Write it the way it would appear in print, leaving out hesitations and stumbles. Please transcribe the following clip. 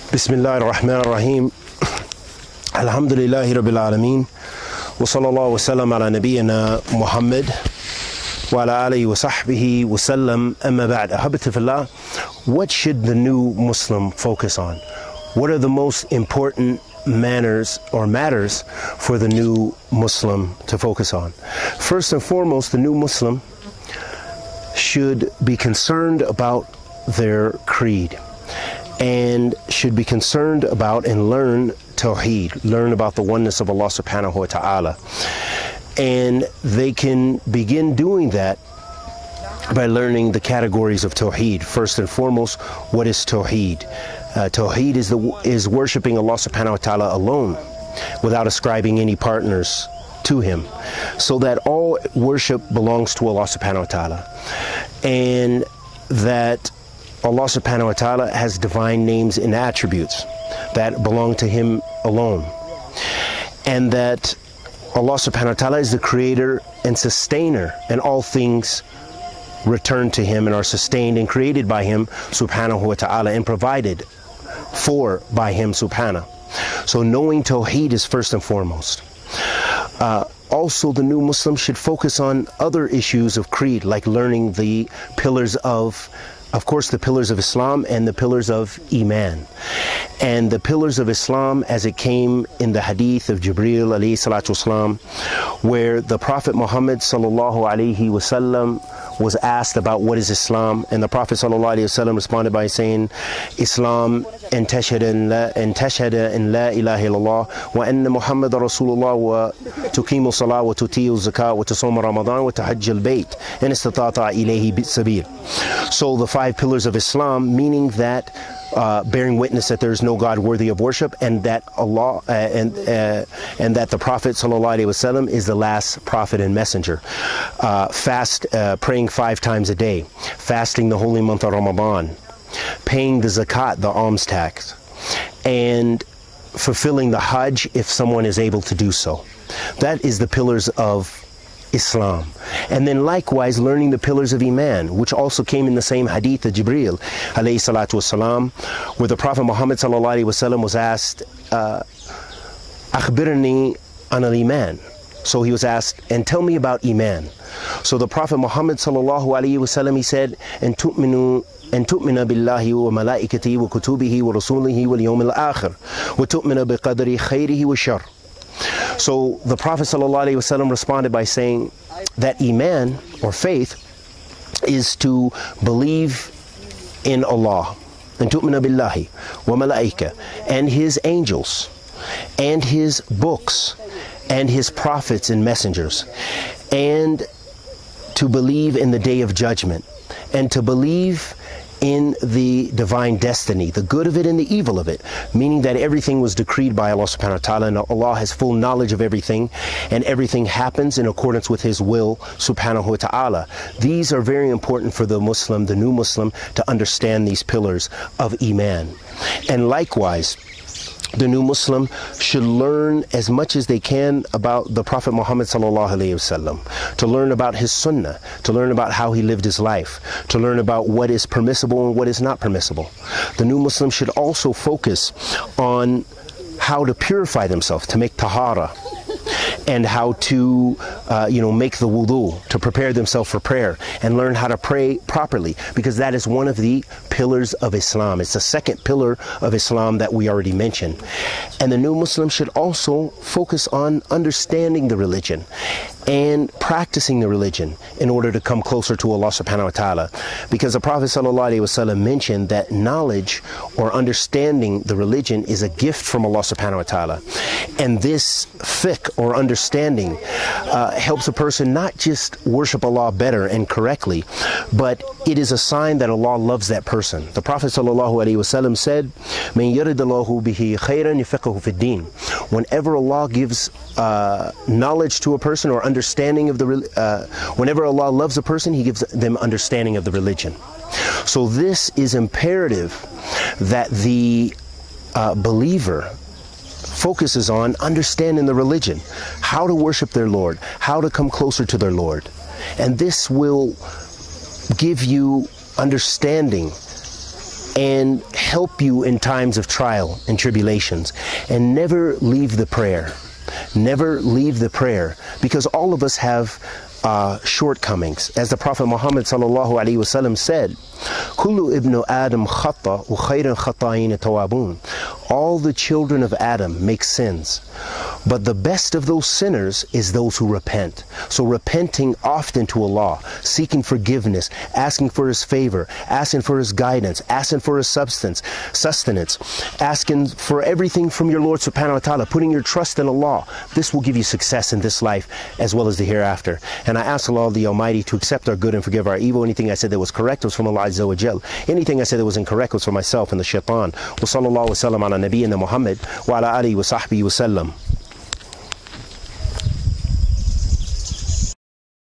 بسم الله الرحمن الرحيم الحمد لله رب العالمين وصلى الله وسلم على نبينا محمد وعلى آله وصحبه وسلم أما بعد. أحبتي في الله, what should the new Muslim focus on? What are the most important manners or matters for the new Muslim to focus on? First and foremost, the new Muslim should be concerned about their creed and should be concerned about and learn Tawheed, learn about the oneness of Allah subhanahu wa ta'ala. And they can begin doing that by learning the categories of Tawheed. First and foremost, what is Tawheed? Tawheed is worshiping Allah subhanahu wa ta'ala alone without ascribing any partners to Him, so that all worship belongs to Allah subhanahu wa ta'ala, and that Allah subhanahu wa ta'ala has divine names and attributes that belong to Him alone, and that Allah subhanahu wa ta'ala is the creator and sustainer, and all things return to Him and are sustained and created by Him subhanahu wa ta'ala and provided for by Him subhanahu. So knowing Tawheed is first and foremost. Also, the new Muslim should focus on other issues of creed, like learning the pillars of course, the pillars of Islam and the pillars of Iman. And the pillars of Islam, as it came in the hadith of Jibreel alayhi salatu wasalam, where the Prophet Muhammad sallallahu alayhi wasallam was asked about what is Islam, and the Prophet sallallahu alayhi wasallam responded by saying, Islam and tashhada an la ilaha illallah wa anna Muhammad Rasulullah wa tuqimu salah wa tuti'u zakat wa tasawma Ramadan wa tahajj al-bayt in istata'ta ilayhi sabil. So the five pillars of Islam, meaning that bearing witness that there is no God worthy of worship, and that Allah and that the Prophet sallallahu alaihi wasallam is the last prophet and messenger. Praying 5 times a day, fasting the holy month of Ramadan, paying the zakat, the alms tax, and fulfilling the Hajj if someone is able to do so. That is the pillars of Islam. And then likewise learning the pillars of Iman, which also came in the same hadith of Jibreel alayhi salatu wasalam, where the Prophet Muhammad sallallahu alaihi wasallam was asked, Akhbirni an al-Iman. So he was asked, and tell me about Iman. So the Prophet Muhammad sallallahu alaihi wasallam, he said, and tu'mina billahi wa malaikatihi wa kutubihi wa rasulihi wal yawmil akhir wa tu'mina bi qadri khayrihi wa shar. So the Prophet ﷺ responded by saying that Iman, or faith, is to believe in Allah, and tu'mina billahi wa malaika, and His angels, and His books, and His prophets and messengers, and to believe in the Day of Judgment, and to believe in the divine destiny, the good of it and the evil of it, meaning that everything was decreed by Allah subhanahu wa ta'ala, and Allah has full knowledge of everything, and everything happens in accordance with His will subhanahu wa ta'ala. These are very important for the Muslim, the new Muslim, to understand these pillars of Iman. And likewise, the new Muslim should learn as much as they can about the Prophet Muhammad sallallahu alaihi wasallam, to learn about his sunnah, to learn about how he lived his life, to learn about what is permissible and what is not permissible. The new Muslim should also focus on how to purify themselves, to make tahara, and how to make the wudu, to prepare themselves for prayer, and learn how to pray properly, because that is one of the pillars of Islam. It's the second pillar of Islam that we already mentioned. And the new Muslim should also focus on understanding the religion and practicing the religion in order to come closer to Allah subhanahu wa ta'ala, because the Prophet sallallahu alaihi wasallam mentioned that knowledge or understanding the religion is a gift from Allah subhanahu wa ta'ala, and this fiqh or understanding helps a person not just worship Allah better and correctly, but it is a sign that Allah loves that person. The Prophet sallallahu alaihi wasallam said, "Man yuridillahu bihi khayran yufiqhuhu fid din." Whenever Allah gives knowledge to a person or understanding of whenever Allah loves a person, He gives them understanding of the religion. So this is imperative that the believer focuses on understanding the religion, how to worship their Lord, how to come closer to their Lord. And this will give you understanding and help you in times of trial and tribulations. And never leave the prayer. Never leave the prayer, because all of us have shortcomings. As the Prophet Muhammad sallallahu alaihi wasallam said, "Kullu ibnu Adam khata wa khayrun khata'in tawabun." All the children of Adam make sins, but the best of those sinners is those who repent. So repenting often to Allah, seeking forgiveness, asking for His favor, asking for His guidance, asking for His sustenance, asking for everything from your Lord subhanahu wa ta'ala, putting your trust in Allah. This will give you success in this life as well as the hereafter. And I ask Allah the Almighty to accept our good and forgive our evil. Anything I said that was correct was from Allah Azza wa Jal. Anything I said that was incorrect was from myself and the shaitan. Wa sallallahu wa sallam ala nabiyyina Muhammad wa ala alihi wa sahbihi wa sallam.